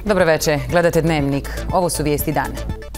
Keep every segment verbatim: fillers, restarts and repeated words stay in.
Dobro večer, gledate Dnevnik. Ovo su vijesti dana.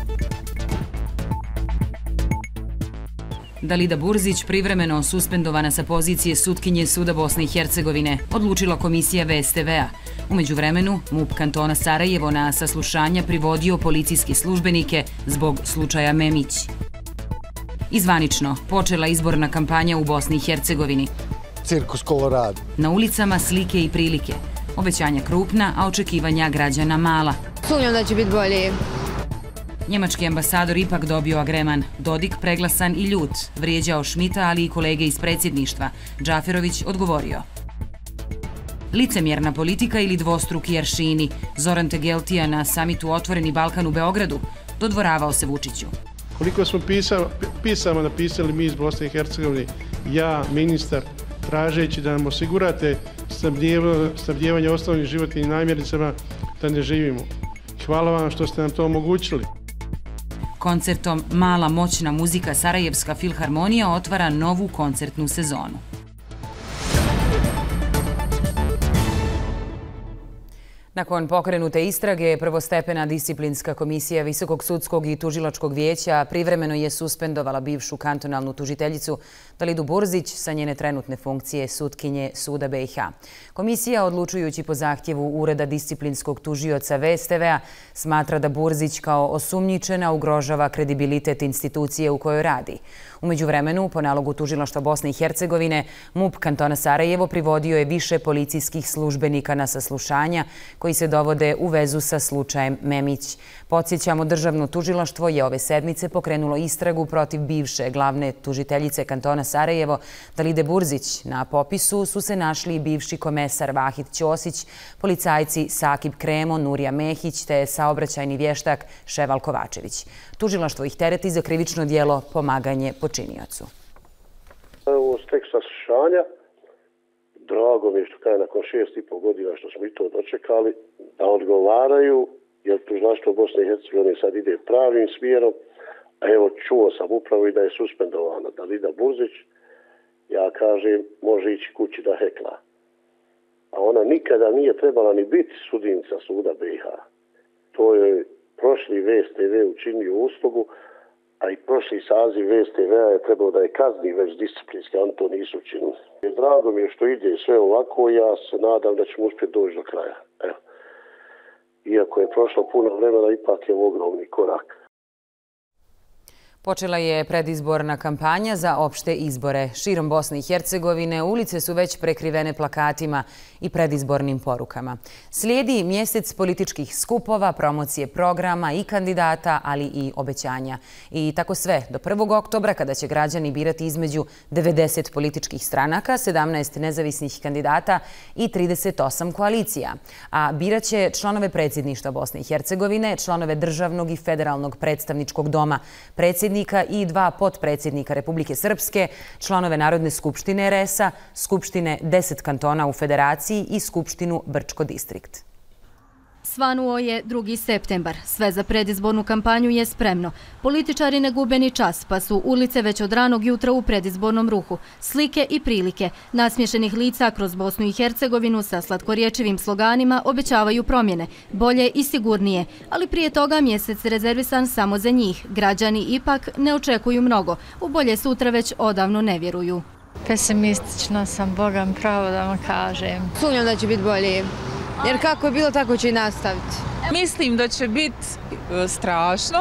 Dalida Burzić privremeno suspendovana sa pozicije sutkinje Suda Bosne i Hercegovine, odlučila komisija V S T V-a. U međuvremenu, MUP kantona Sarajevo na saslušanja privodio policijske službenike zbog slučaja Memić. Izvanično počela izborna kampanja u Bosni i Hercegovini. Cirkus Kolorado. Na ulicama slike i prilike. Obećanja krupna, a očekivanja građana mala. Sumnjam da će biti bolje. Njemački ambasador ipak dobio agreman. Dodik preglasan i ljut. Vrijeđao Šmita, ali i kolege iz predsjedništva. Džaferović odgovorio. Licemjerna politika ili dvostruki aršini. Zoran Tegeltija na samitu Otvoreni Balkan u Beogradu dodvoravao se Vučiću. Koliko smo pisama napisali mi iz Bosne i Hercegovine, ja, ministar, tražeći da nam osigurate snabdijevanje osnovnim životnim namirnicama da ne živimo. Hvala vam što ste nam to omogućili. Koncertom Mala moćna muzika Sarajevska filharmonija otvara novu koncertnu sezonu. Nakon pokrenute istrage, prvostepena disciplinska komisija Visokog sudskog i tužilačkog vijeća privremeno je suspendovala bivšu kantonalnu tužiteljicu Dalidu Burzić sa njene trenutne funkcije sutkinje Suda B i H. Komisija, odlučujući po zahtjevu Ureda disciplinskog tužioca V S T V-a, smatra da Burzić kao osumnjičena ugrožava kredibilitet institucije u kojoj radi. U međuvremenu, po nalogu tužilaštva Bosne i Hercegovine, MUP kantona Sarajevo privodio je više policijskih službenika na saslušanja koji se dovode u vezu sa slučajem Memić. Podsjećamo, državno tužilaštvo je ove sedmice pokrenulo istragu protiv bivše glavne tužiteljice kantona Sarajevo, Dalide Burzić. Na popisu su se našli i bivši komesar Vahid Ćosić, policajci Sakib Kremo, Nurija Mehić te saobraćajni vještak Ševal Kovačević. Tužilaštvo ih tereti za krivično djelo pomaganje počiniocu. Ovo stek saslušanja, drago mi je što kada nakon šest i pol godina što smo i to dočekali, da odgovaraju, jer tužilaštvo Bosne i Hercegovine sad ide pravim smjerom, a evo čuo sam upravo i da je suspendovana Dalida Burzić, ja kažem može ići kući da hekla. A ona nikada nije trebala ni biti sudinca Suda B i H. To je prošli V S T V učinio uslugu, a i prošli saziv V S T V-a je trebao da je kazni već disciplinski, a oni to nisu učinili. Drago mi je što ide sve ovako, ja se nadam da ćemo uspjeti doći do kraja. Evo. Iako je prošlo puno vremena, ipak je ogromni korak. Počela je predizborna kampanja za opšte izbore. Širom Bosne i Hercegovine ulice su već prekrivene plakatima i predizbornim porukama. Slijedi mjesec političkih skupova, promocije programa i kandidata, ali i obećanja. I tako sve do prvog oktobra, kada će građani birati između devedeset političkih stranaka, sedamnaest nezavisnih kandidata i trideset osam koalicija. A birat će članove predsjedništva Bosne i Hercegovine, članove državnog i federalnog predstavničkog doma, predsjednika i dva potpredsjednika Republike Srpske, članove Narodne skupštine R S A, Skupštine deset kantona u Federaciji i Skupštinu Brčko distrikt. Svanuo je drugi septembar. Sve za predizbornu kampanju je spremno. Političari ne gube ni čas, pa su ulice već od ranog jutra u predizbornom ruhu. Slike i prilike nasmješenih lica kroz Bosnu i Hercegovinu sa slatkorječivim sloganima obećavaju promjene, bolje i sigurnije. Ali prije toga mjesec rezervisan samo za njih. Građani ipak ne očekuju mnogo. U bolje sutra već odavno ne vjeruju. Pesimistična sam, Bogam pravo da vam kažem. Sumnjam da će biti bolje. Jer kako je bilo, tako će i nastaviti. Mislim da će biti strašno.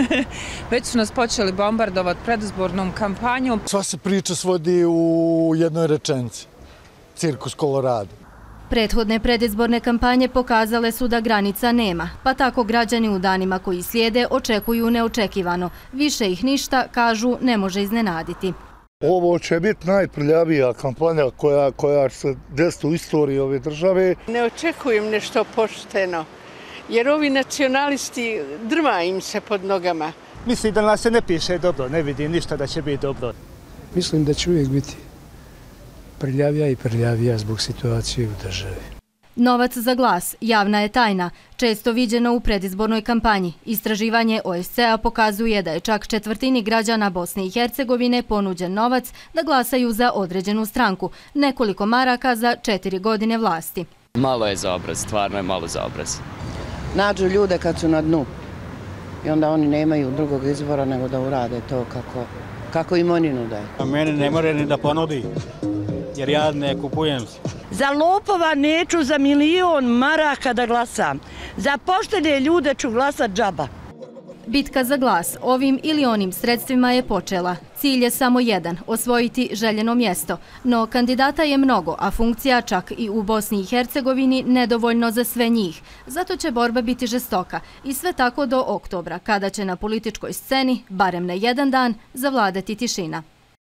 Već su nas počeli bombardovati predizbornom kampanjom. Sva se priča svodi u jednoj rečenici. Cirkus Kolorado. Prethodne predizborne kampanje pokazale su da granica nema, pa tako građani u danima koji slijede očekuju neočekivano. Više ih ništa, kažu, ne može iznenaditi. Ovo će biti najprljavija kampanja koja, koja se desiti u istoriji ove države. Ne očekujem nešto pošteno, jer ovi nacionalisti drma im se pod nogama. Mislim da nas se ne piše dobro, ne vidim ništa da će biti dobro. Mislim da će uvijek biti prljavija i prljavija zbog situacije u državi. Novac za glas, javna je tajna, često viđena u predizbornoj kampanji. Istraživanje O S C-a pokazuje da je čak četvrtini građana Bosne i Hercegovine ponuđen novac da glasaju za određenu stranku, nekoliko maraka za četiri godine vlasti. Malo je za obraz, stvarno je malo za obraz. nađu ljude kad su na dnu. I onda oni nemaju drugog izbora nego da urade to kako, kako im oni nude. Mene ne more ni da ponudi, jer ja ne kupujem se. Za lopova neću za milion maraka da glasam. Za poštene ljude ću glasat džaba. Bitka za glas ovim ili onim sredstvima je počela. Cilj je samo jedan, osvojiti željeno mjesto. No kandidata je mnogo, a funkcija čak i u Bosni i Hercegovini nedovoljno za sve njih. Zato će borba biti žestoka i sve tako do oktobra, kada će na političkoj sceni, barem na jedan dan, zavladati tišina.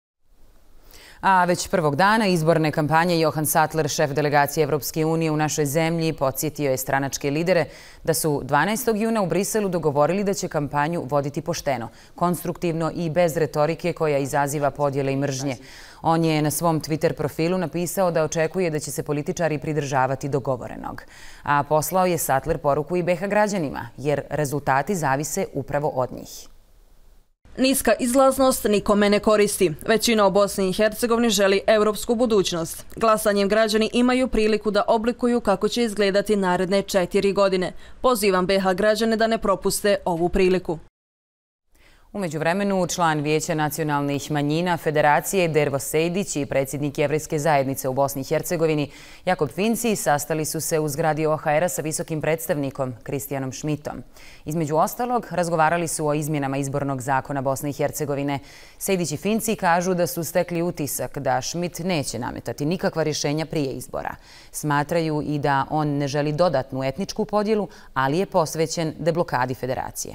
A već prvog dana izborne kampanje Johan Sattler, šef delegacije Evropske unije u našoj zemlji, podsjetio je stranačke lidere da su dvanaestog juna u Briselu dogovorili da će kampanju voditi pošteno, konstruktivno i bez retorike koja izaziva podjele i mržnje. On je na svom Twitter profilu napisao da očekuje da će se političari pridržavati dogovorenog. A poslao je Sattler poruku i B iH građanima, jer rezultati zavise upravo od njih. Niska izlaznost nikome ne koristi. Većina u Bosni i Hercegovini želi europsku budućnost. Glasanjem građani imaju priliku da oblikuju kako će izgledati naredne četiri godine. Pozivam B iH građane da ne propuste ovu priliku. U međuvremenu, član Vijeća nacionalnih manjina Federacije Dervo Sejdić i predsjednik Jevrejske zajednice u Bosni i Hercegovini Jakob Finci sastali su se u zgradi O H R-a sa visokim predstavnikom Kristijanom Šmitom. Između ostalog, razgovarali su o izmjenama izbornog zakona Bosne i Hercegovine. Sejdić i Finci kažu da su stekli utisak da Šmit neće nametati nikakva rješenja prije izbora. Smatraju i da on ne želi dodatnu etničku podjelu, ali je posvećen deblokadi federacije.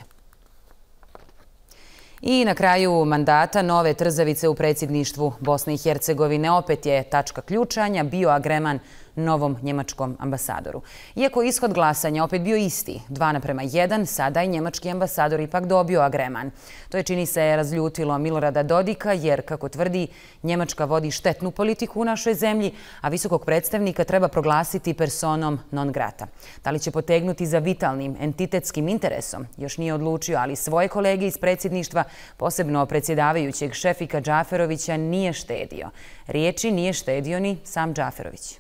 I na kraju mandata nove trzavice u predsjedništvu Bosne i Hercegovine opet je tačka ključanja bio agreman novom njemačkom ambasadoru. Iako je ishod glasanja opet bio isti, dva naprema jedan, sada je njemački ambasador ipak dobio agreman. To je, čini se, razljutilo Milorada Dodika, jer, kako tvrdi, Njemačka vodi štetnu politiku u našoj zemlji, a visokog predstavnika treba proglasiti personom non grata. Da li će potegnuti za vitalnim entitetskim interesom? Još nije odlučio, ali svoje kolege iz predsjedništva, posebno predsjedavajućeg Šefika Džaferovića, nije štedio. Riječi nije štedio ni sam Džaferović.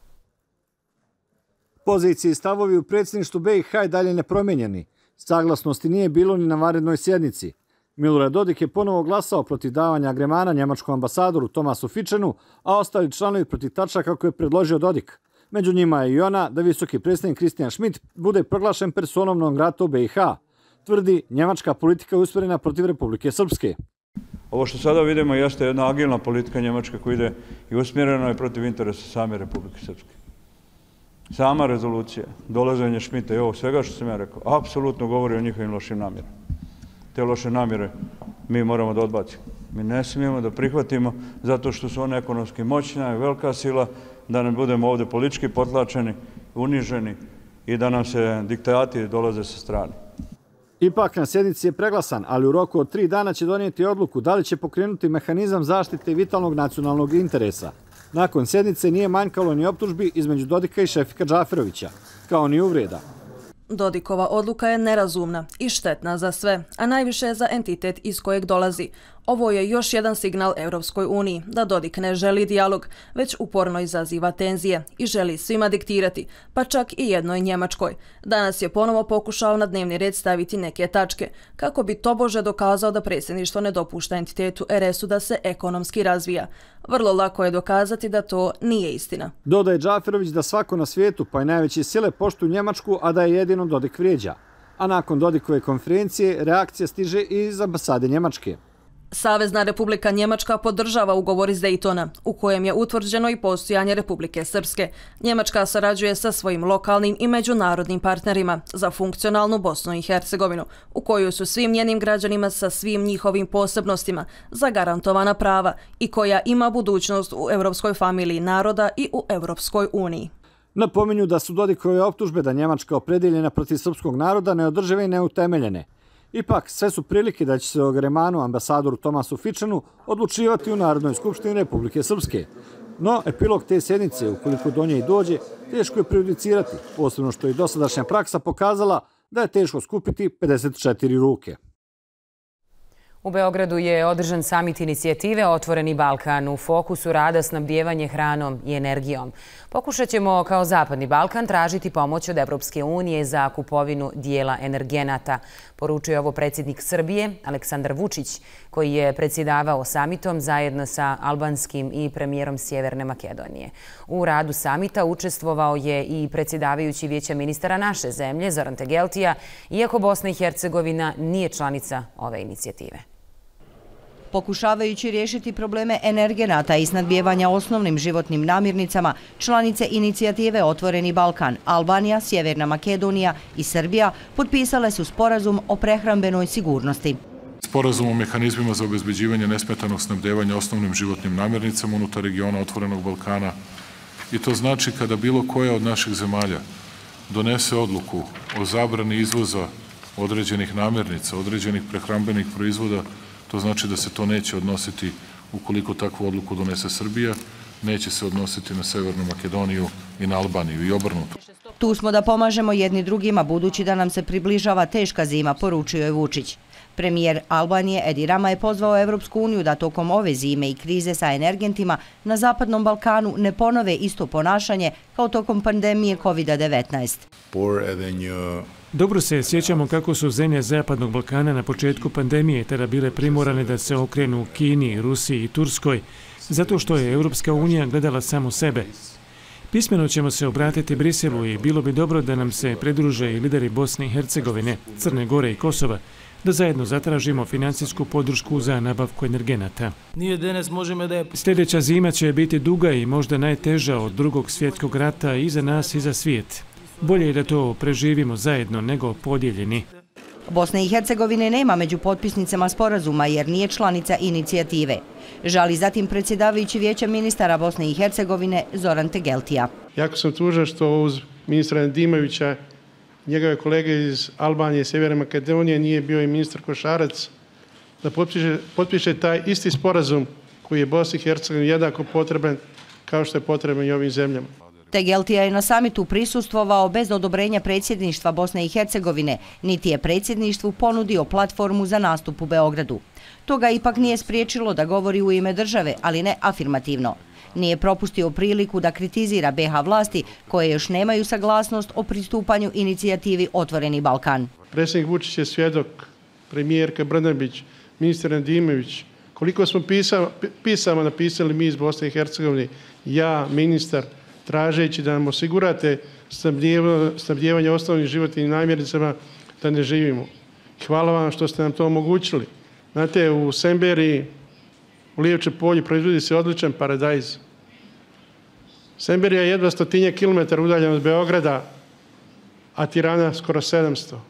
Pozicije i stavovi u predsjedništvu B iH i dalje nepromijenjeni. Saglasnosti nije bilo ni na vanrednoj sjednici. Milorad Dodik je ponovo glasao protiv davanja agremana njemačkom ambasadoru Tomasu Fičenu, a ostali članovi protiv tačaka kako je predložio Dodik. Među njima je i ona da visoki predstavnik Kristijan Šmit bude proglašen personom non grata u B iH. Tvrdi, njemačka politika je usmjerena protiv Republike Srpske. Ovo što sada vidimo jeste jedna agilna politika Njemačke koja ide i usmjerena je protiv interesa same Republike Srpske. Sama rezolucija, dolaženje Šmita i ovog svega što sam ja rekao, apsolutno govori o njihovim lošim namjerama. Te loše namjere mi moramo da odbacimo. Mi ne smijemo da prihvatimo zato što su one ekonomski moćna i velika sila, da ne budemo ovdje politički potlačeni, uniženi i da nam se diktati dolaze sa strane. Ipak na sjednici je preglasan, ali u roku od tri dana će donijeti odluku da li će pokrenuti mehanizam zaštite vitalnog nacionalnog interesa. Nakon sjednice nije manjkalo ni optužbi između Dodika i Šefika Džaferovića, kao ni uvreda. Dodikova odluka je nerazumna i štetna za sve, a najviše za entitet iz kojeg dolazi. Ovo je još jedan signal Europskoj uniji da Dodik ne želi dijalog, već uporno izaziva tenzije i želi svima diktirati, pa čak i jednoj Njemačkoj. Danas je ponovo pokušao na dnevni red staviti neke tačke, kako bi tobože dokazao da predsjedništvo ne dopušta entitetu R S-u da se ekonomski razvija. Vrlo lako je dokazati da to nije istina. Dodaje Džaferović da svako na svijetu, pa i najveće sile, poštuju Njemačku, a da je jedino Dodik vrijeđa. A nakon Dodikove konferencije reakcija stiže i iz ambasade Njemačke. Savezna Republika Njemačka podržava ugovor iz Dejtona, u kojem je utvrđeno i postojanje Republike Srpske. Njemačka sarađuje sa svojim lokalnim i međunarodnim partnerima za funkcionalnu Bosnu i Hercegovinu, u koju su svim njenim građanima sa svim njihovim posebnostima zagarantovana prava i koja ima budućnost u europskoj familiji naroda i u Europskoj uniji. Napominju da su Dodikove optužbe da Njemačka opredeljena protiv srpskog naroda neodržive i neutemeljene. Ipak, sve su prilike da će se o agremanu ambasadoru Tomasu Fičenu odlučivati u Narodnoj skupštini Republike Srpske. No, epilog te sjednice, ukoliko do nje i dođe, teško je prejudicirati, posebno što je dosadašnja praksa pokazala da je teško skupiti pedeset četiri ruke. U Beogradu je održan samit inicijative Otvoreni Balkan, u fokusu rada snabdijevanje hranom i energijom. Pokušat ćemo kao Zapadni Balkan tražiti pomoć od Evropske unije za kupovinu dijela energenata, poručuje ovo predsjednik Srbije Aleksandar Vučić, koji je predsjedavao samitom zajedno sa albanskim i premijerom Sjeverne Makedonije. U radu samita učestvovao je i predsjedavajući Vijeća ministara naše zemlje, Zoran Tegeltija, iako Bosna i Hercegovina nije članica ove inicijative. Pokušavajući riješiti probleme energenata i snadbijevanja osnovnim životnim namirnicama, članice inicijative Otvoreni Balkan, Albanija, Sjeverna Makedonija i Srbija potpisale su sporazum o prehrambenoj sigurnosti. Sporazum o mehanizmima za obezbeđivanje nesmetanog snabdevanja osnovnim životnim namirnicama unutar regiona Otvorenog Balkana. I to znači kada bilo koja od naših zemalja donese odluku o zabrani izvoza određenih namirnica, određenih prehrambenih proizvoda, to znači da se to neće odnositi, ukoliko takvu odluku donese Srbija, neće se odnositi na Severnu Makedoniju i na Albaniju i obrnuto. Tu smo da pomažemo jedni drugima, budući da nam se približava teška zima, poručio je Vučić. Premijer Albanije Edi Rama je pozvao Evropsku uniju da tokom ove zime i krize sa energentima na Zapadnom Balkanu ne ponove isto ponašanje kao tokom pandemije kovid devetnaest. Dobro se sjećamo kako su zemlje Zapadnog Balkana na početku pandemije tada bile primorane da se okrenu Kini, Rusiji i Turskoj, zato što je Europska unija gledala samo sebe. Pismeno ćemo se obratiti Briselu i bilo bi dobro da nam se pridruže i lideri Bosne i Hercegovine, Crne Gore i Kosova, da zajedno zatražimo financijsku podršku za nabavku energenata. Sljedeća zima će biti duga i možda najteža od drugog svjetskog rata i za nas i za svijet. Bolje je da to preživimo zajedno nego podijeljeni. Bosne i Hercegovine nema među potpisnicama sporazuma jer nije članica inicijative. Žali zatim predsjedavajući Vijeća ministara Bosne i Hercegovine Zoran Tegeltija. Jako sam tužan što uz ministra Nedimovića, njegove kolege iz Albanije i Sjeverne Makedonije nije bio i ministar Košarac, da potpiše, potpiše taj isti sporazum koji je Bosni i Hercegovini jednako potreban kao što je potreban i ovim zemljama. Tegeltija je na samitu prisustvovao bez odobrenja predsjedništva Bosne i Hercegovine, niti je predsjedništvu ponudio platformu za nastup u Beogradu. To ga ipak nije spriječilo da govori u ime države, ali ne afirmativno. Nije propustio priliku da kritizira be ha vlasti koje još nemaju saglasnost o pristupanju inicijativi Otvoreni Balkan. Predsjednik Vučić je svjedok, premijerka Brnabić, ministar Nedimović. Koliko smo pisama, pisama napisali mi iz Bosne i Hercegovine, ja, ministar, tražeći da nam osigurate snabdijevanje osnovnim životnim namirnicama da ne živimo. Hvala vam što ste nam to omogućili. Znate, u Semberiji, u Lijevče polju proizvodi se odličan paradajz. Semberija je jedva stotinje kilometara udaljena od Beograda, a Tirana skoro sedamsto.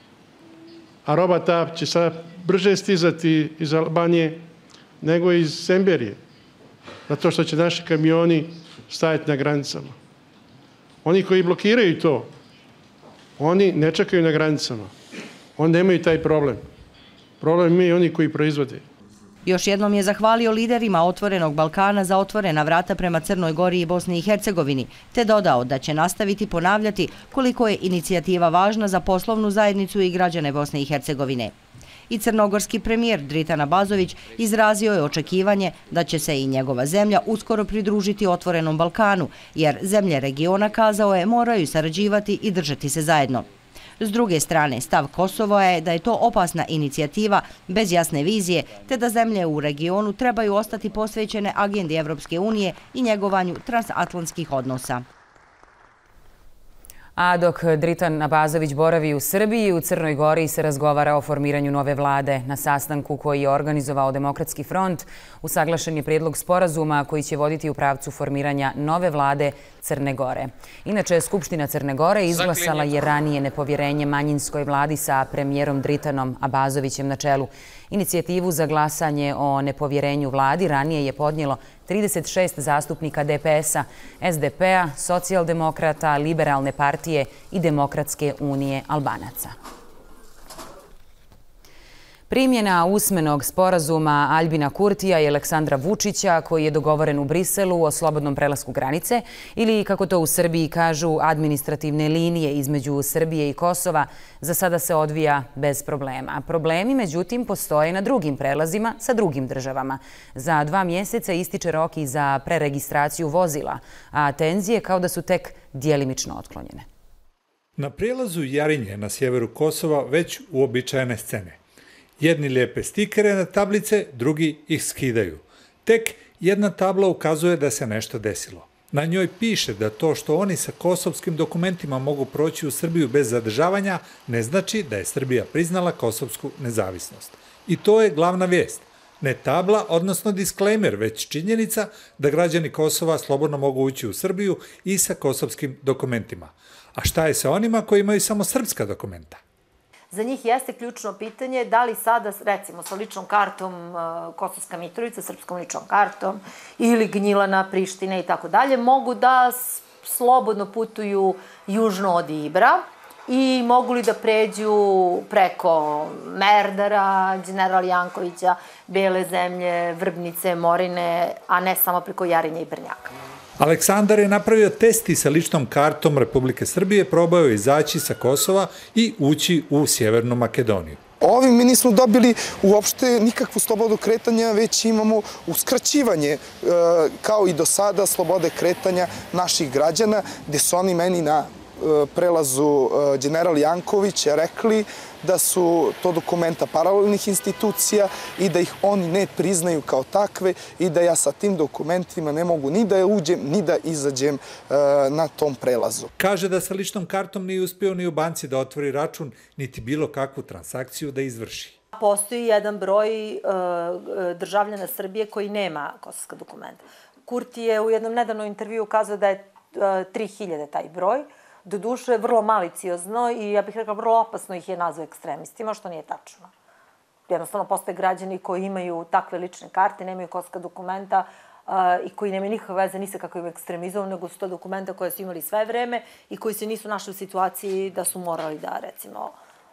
A roba ta će sad brže stizati iz Albanije nego iz Semberije. Zato što će naši kamioni stajati na granicama. Oni koji blokiraju to, oni ne čekaju na granicama. Oni nemaju taj problem. Problem imaju oni koji proizvode. Još jednom je zahvalio liderima Otvorenog Balkana za otvorena vrata prema Crnoj Gori i Bosni i Hercegovini, te dodao da će nastaviti ponavljati koliko je inicijativa važna za poslovnu zajednicu i građane Bosne i Hercegovine. I crnogorski premijer Dritan Abazović izrazio je očekivanje da će se i njegova zemlja uskoro pridružiti Otvorenom Balkanu, jer zemlje regiona, kazao je, moraju sarađivati i držati se zajedno. S druge strane, stav Kosova je da je to opasna inicijativa bez jasne vizije, te da zemlje u regionu trebaju ostati posvećene agendi Evropske unije i njegovanju transatlantskih odnosa. A dok Dritan Abazović boravi u Srbiji, u Crnoj Gori se razgovara o formiranju nove vlade. Na sastanku koji je organizovao Demokratski front, usaglašen je prijedlog sporazuma koji će voditi u pravcu formiranja nove vlade Crne Gore. Inače, Skupština Crne Gore izglasala je ranije nepovjerenje manjinskoj vladi sa premijerom Dritanom Abazovićem na čelu. Inicijativu za glasanje o nepovjerenju vladi ranije je podnijelo trideset šest zastupnika de pe es a, es de pe a, Socijaldemokrata, Liberalne partije i Demokratske unije Albanaca. Primjena usmenog sporazuma Aljbina Kurtija i Aleksandra Vučića koji je dogovoren u Briselu o slobodnom prelasku granice ili, kako to u Srbiji kažu, administrativne linije između Srbije i Kosova za sada se odvija bez problema. Problemi, međutim, postoje na drugim prelazima sa drugim državama. Za dva mjeseca ističe rok i za preregistraciju vozila, a tenzije kao da su tek djelimično otklonjene. Na prijelazu Jarinje na sjeveru Kosova već uobičajene scene. Jedni lijepe stikere na tablice, drugi ih skidaju. Tek jedna tabla ukazuje da se nešto desilo. Na njoj piše da to što oni sa kosovskim dokumentima mogu proći u Srbiju bez zadržavanja ne znači da je Srbija priznala kosovsku nezavisnost. I to je glavna vijest. Ne tabla, odnosno disklejmer, već činjenica da građani Kosova slobodno mogu ući u Srbiju i sa kosovskim dokumentima. A šta je sa onima koji imaju samo srpska dokumenta? Za njih jeste ključno pitanje da li sada, recimo, sa ličnom kartom Kosovska Mitrovica, srpskom ličnom kartom, ili Gnjilana, Priština i tako dalje, mogu da slobodno putuju južno od Ibra i mogu li da pređu preko Merdara, General Jankovića, Bele zemlje, Vrbnice, Morine, a ne samo preko Jarinja i Brnjaka. Aleksandar je napravio test i sa ličnom kartom Republike Srbije probao izaći sa Kosova i ući u Sjevernu Makedoniju. Ovim mi nismo dobili uopšte nikakvu slobodu kretanja, već imamo uskraćivanje, kao i do sada, slobode kretanja naših građana, gde su oni meni na prelazu General Janković rekli da su to dokumenta paralelnih institucija i da ih oni ne priznaju kao takve i da ja sa tim dokumentima ne mogu ni da uđem, ni da izađem na tom prelazu. Kaže da sa ličnom kartom nije uspio ni u banci da otvori račun, niti bilo kakvu transakciju da izvrši. Postoji jedan broj državljana Srbije koji nema kosovska dokumenta. Kurti je u jednom nedavnom intervju ukazao da je tri hiljade taj broj. Doduše, vrlo maliciozno i, ja bih rekla, vrlo opasno ih je nazvao ekstremistima, što nije tačno. Jednostavno, postoje građani koji imaju takve lične karte, nemaju kosovska dokumenta i koji nemaju nikakve veze ni sa kakvim ekstremizmom, nego su to dokumenta koje su imali sve vreme i koji se nisu našli u situaciji da su morali da, recimo,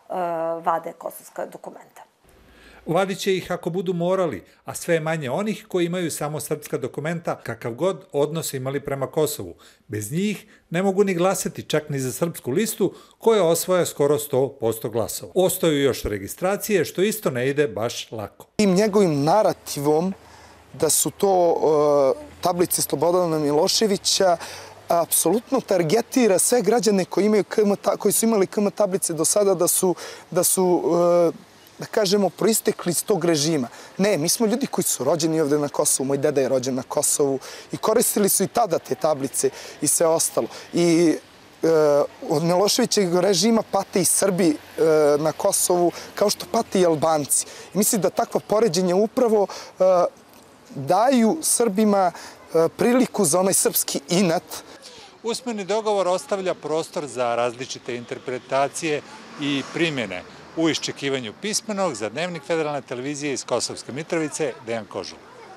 vade kosovska dokumenta. Vadit će ih ako budu morali, a sve je manje onih koji imaju samo srpska dokumenta, kakav god odnos imali prema Kosovu. Bez njih ne mogu ni glasati čak ni za srpsku listu koja osvaja skoro sto posto glasova. Ostaju još registracije, što isto ne ide baš lako. Tim njegovim narativom da su to tablice Slobodana Miloševića apsolutno targetira sve građane koji su imali K M tablice do sada da su da kažemo, proistekli iz tog režima. Ne, mi smo ljudi koji su rođeni ovde na Kosovu, moj deda je rođen na Kosovu i koristili su i tada te tablice i sve ostalo. I od Miloševićeg režima pate i Srbi na Kosovu, kao što pate i Albanci. I mislim da takva poređenja upravo daju Srbima priliku za onaj srpski inat. Usmeni dogovor ostavlja prostor za različite interpretacije i primjene. U iščekivanju pismenog za Dnevnik Federalne televizije iz Kosovske Mitrovice, Dejan Kožul.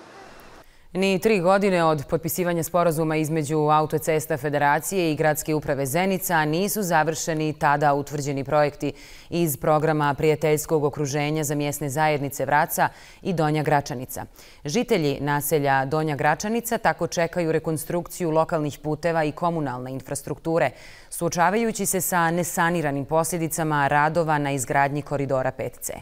Ni tri godine od potpisivanja sporazuma između Autocesta Federacije i Gradske uprave Zenica nisu završeni tada utvrđeni projekti iz programa prijateljskog okruženja za mjesne zajednice Vraca i Donja Gračanica. Žitelji naselja Donja Gračanica tako čekaju rekonstrukciju lokalnih puteva i komunalne infrastrukture, suočavajući se sa nesaniranim posljedicama radova na izgradnji koridora pet C.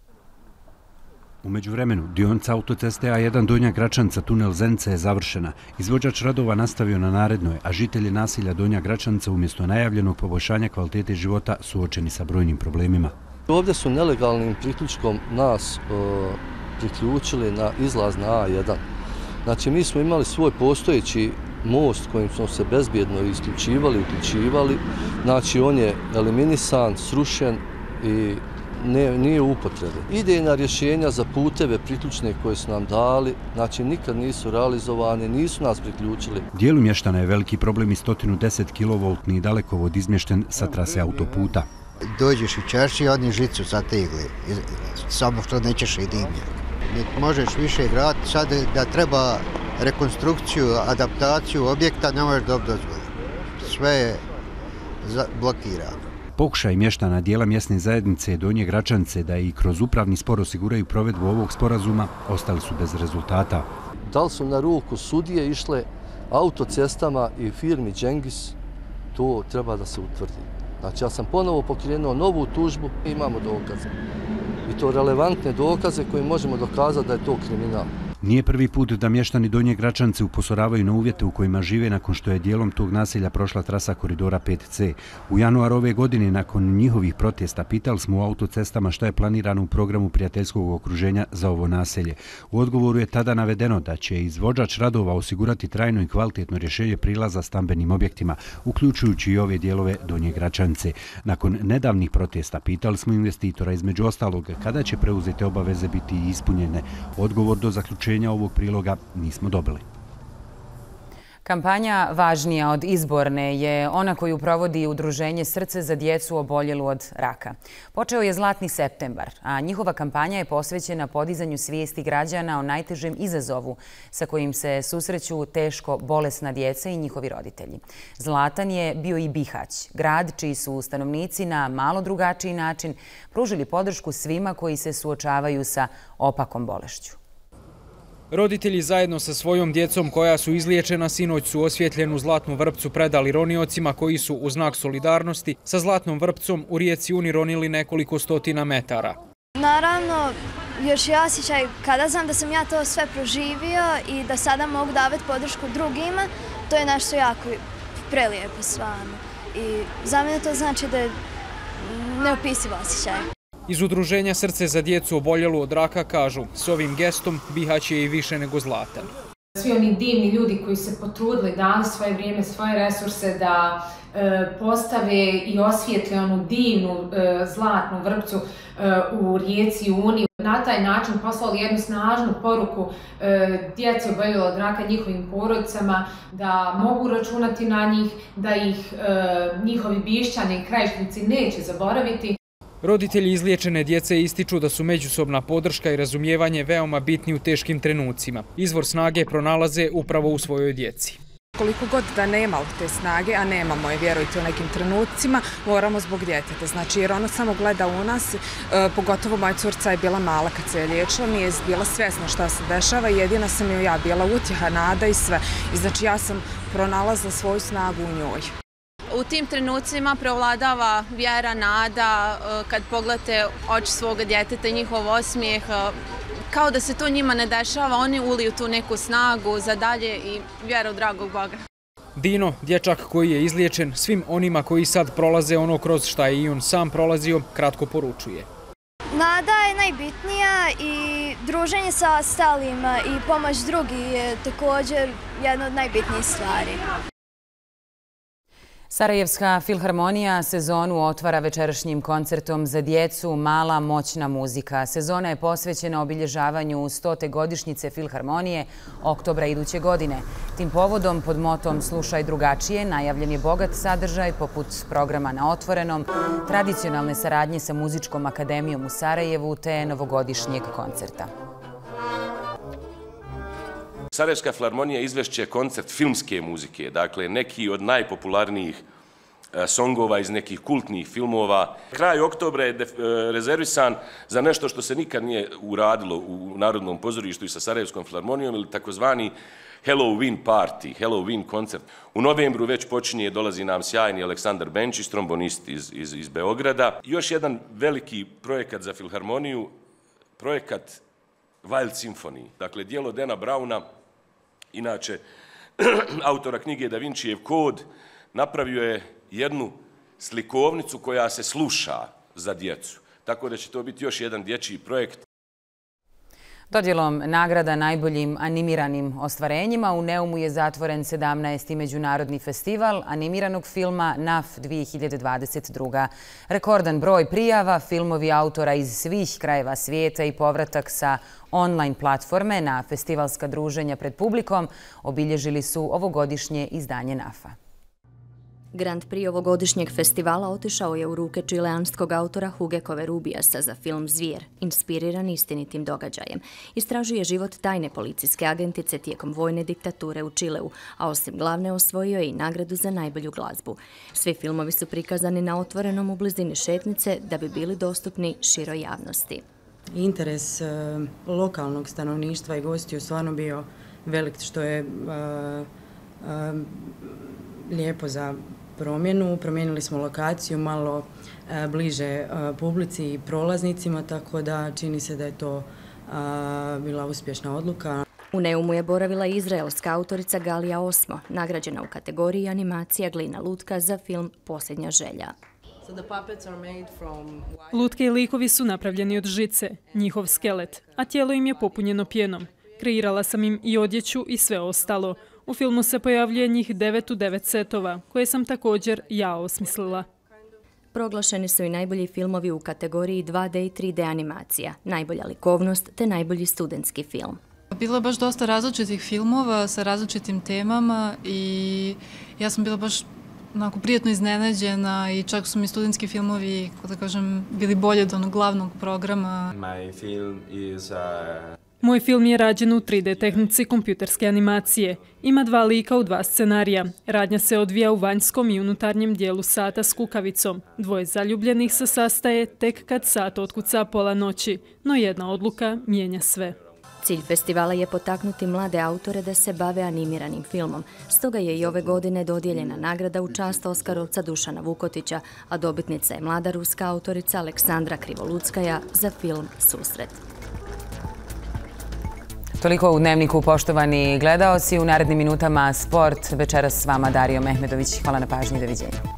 U međuvremenu, dionica autoceste A jedan Donja Gračanca, tunel Zenica je završena. Izvođač radova nastavio na narednoj, a žitelji naselja Donja Gračanca umjesto najavljenog poboljšanja kvalitete života suočeni sa brojnim problemima. Ovdje su nelegalnim priključkom nas priključili na izlaz na A jedan. Znači, mi smo imali svoj postojeći most kojim smo se bezbjedno isključivali, uključivali. Znači, on je eliminisan, srušen i nije u upotrebi. Idejna rješenja za puteve priključne koje su nam dali, znači nikad nisu realizovani, nisu nas priključili. Dijelu mještana je veliki problem i sto deset kilovoltni dalekovod izmješten sa trase autoputa. Dođeš u čarši, odni žicu zategli, samo što nećeš i dimnjak. Možeš više graditi, sad da treba rekonstrukciju, adaptaciju objekta, ne možeš dobro dozvoliti. Sve je blokirano. Pokušaj mještana dijela mjesne zajednice Donje Gračance da i kroz upravni spor osiguraju provedbu ovog sporazuma ostali su bez rezultata. Da li su na ruku sudije išle autocestama i firmi Džengis, to treba da se utvrdi. Znači, ja sam ponovo pokrenuo novu tužbu i imamo dokaze. I to relevantne dokaze koje možemo dokazati da je to kriminal. Nije prvi put da mještani Donje Gračance upozoravaju na uvjete u kojima žive nakon što je dijelom tog naselja prošla trasa koridora pet ce. U januaru ove godine, nakon njihovih protesta, pitali smo u autocestama šta je planirano u programu prijateljskog okruženja za ovo naselje. U odgovoru je tada navedeno da će izvođač radova osigurati trajno i kvalitetno rješenje prilaza stambenim objektima, uključujući i ove dijelove Donje Gračance. Nakon nedavnih protesta pitali smo investitora, između ostalog, kada će preuzete obaveze biti ispunjene. Odgovor do zaključenja ovog priloga nismo dobili. Kampanja važnija od izborne je ona koju provodi Udruženje Srce za djecu oboljelu od raka. Počeo je Zlatni septembar, a njihova kampanja je posvećena podizanju svijesti građana o najtežem izazovu sa kojim se susreću teško bolesna djeca i njihovi roditelji. Zlatan je bio i Bihać, grad čiji su stanovnici na malo drugačiji način pružili podršku svima koji se suočavaju sa opakom bolešću. Roditelji zajedno sa svojom djecom koja su izliječena sinoć su osvjetljenu Zlatnu vrpcu predali roniocima koji su u znak solidarnosti sa Zlatnom vrpcom u rijeci Uni ronili nekoliko stotina metara. Naravno, još je osjećaj kada znam da sam ja to sve proživio i da sada mogu davati podršku drugima, to je nešto jako prelijepo stvarno. I za mene to znači da je neopisiv osjećaj. Iz Udruženja Srce za djecu oboljelu od raka kažu, s ovim gestom Bihać je i više nego zlatan. Svi oni divni ljudi koji se potrudili, dali svoje vrijeme, svoje resurse da e, postave i osvijetle onu divnu e, zlatnu vrpcu e, u rijeci Uni. Na taj način poslali jednu snažnu poruku e, djeci oboljelu od raka, njihovim porodicama, da mogu računati na njih, da ih e, njihovi Bišćani i Krajišnici neće zaboraviti. Roditelji izliječene djece ističu da su međusobna podrška i razumijevanje veoma bitni u teškim trenucima. Izvor snage pronalaze upravo u svojoj djeci. Koliko god da nema te snage, a nemamo je, vjerujte, u nekim trenucima, moramo zbog djeteta. Znači, jer ona samo gleda u nas, e, pogotovo moja curca je bila mala kad se je liječila, nije bila svjesna šta se dešava, jedina sam joj ja bila utjeha, nada i sve. I znači, ja sam pronalazila svoju snagu u njoj. U tim trenucima prevladava vjera, nada, kad pogledate oči svoga djeteta i njihov osmijeh, kao da se to njima ne dešava, oni uliju tu neku snagu za dalje i vjeru dragog Boga. Dino, dječak koji je izliječen, svim onima koji sad prolaze ono kroz šta je i on sam prolazio, kratko poručuje. Nada je najbitnija i druženje sa ostalima i pomoć drugih je također jedna od najbitnijih stvari. Sarajevska filharmonija sezonu otvara večerašnjim koncertom za djecu Mala moćna muzika. Sezona je posvećena obilježavanju stote godišnjice filharmonije oktobra iduće godine. Tim povodom pod motom Slušaj drugačije najavljen je bogat sadržaj poput programa na otvorenom, tradicionalne saradnje sa Muzičkom akademijom u Sarajevu te novogodišnjeg koncerta. Sarajevska filharmonija izvešće koncert filmske muzike, dakle neki od najpopularnijih songova iz nekih kultnih filmova. Kraj oktobra je rezervisan za nešto što se nikad nije uradilo u Narodnom pozorištu i sa Sarajevskom filharmonijom, ili takozvani Halloween party, Halloween koncert. U novembru već počinje, dolazi nam sjajni Aleksandar Benčić, trombonist iz, iz, iz Beograda. Još jedan veliki projekat za filharmoniju, projekat Wild Symphony, dakle dijelo Dana Browna, inače autora knjige Da Vincijev kod, napravio je jednu slikovnicu koja se sluša za djecu. Tako da će to biti još jedan dječji projekt. Dodjelom nagrada najboljim animiranim ostvarenjima u Neumu je zatvoren sedamnaesti međunarodni festival animiranog filma N A F dvije hiljade dvadeset druga. Rekordan broj prijava, filmovi autora iz svih krajeva svijeta i povratak sa online platforme na festivalska druženja pred publikom obilježili su ovogodišnje izdanje N A F-a. Grand Prix ovogodišnjeg festivala otišao je u ruke čileanskog autora Huge Covarrubiasa za film Zvijer, inspiriran istinitim događajem. Istražuje život tajne policijske agentice tijekom vojne diktature u Čileu, a osim glavne osvojio je i nagradu za najbolju glazbu. Svi filmovi su prikazani na otvorenom u blizini šetnice da bi bili dostupni široj javnosti. Interes lokalnog stanovništva i gostiju stvarno bio velik, što je lijepo za promjenu. Promijenili smo lokaciju malo bliže publici i prolaznicima, tako da čini se da je to bila uspješna odluka. U Neumu je boravila izraelska autorica Galija Osmo, nagrađena u kategoriji animacija Glina lutka za film Posljednja želja. Lutke i likovi su napravljeni od žice, njihov skelet, a tijelo im je popunjeno pjenom. Kreirala sam im i odjeću i sve ostalo. U filmu se pojavljuje njih devet u devet setova, koje sam također ja osmislila. Proglašeni su i najbolji filmovi u kategoriji dva D i tri D animacija, najbolja likovnost te najbolji studentski film. Bilo je baš dosta različitih filmova sa različitim temama i ja sam bila baš onako prijetno iznenađena i čak su mi studentski filmovi, kako da kažem, bili bolje od onog glavnog programa. My film is a... Moj film je rađen u tri D tehnici kompjuterske animacije. Ima dva lika u dva scenarija. Radnja se odvija u vanjskom i unutarnjem dijelu sata s kukavicom. Dvoje zaljubljenih se sastaje tek kad sat otkuca pola noći, no jedna odluka mijenja sve. Cilj festivala je potaknuti mlade autore da se bave animiranim filmom. Stoga je i ove godine dodijeljena nagrada u čast Oskarovca Dušana Vukotića, a dobitnica je mlada ruska autorica Aleksandra Krivolutskaja za film Susret. Toliko u Dnevniku, poštovani gledaoci. U narednim minutama sport. Večeras s vama Dario Mehmedović. Hvala na pažnji i doviđenja.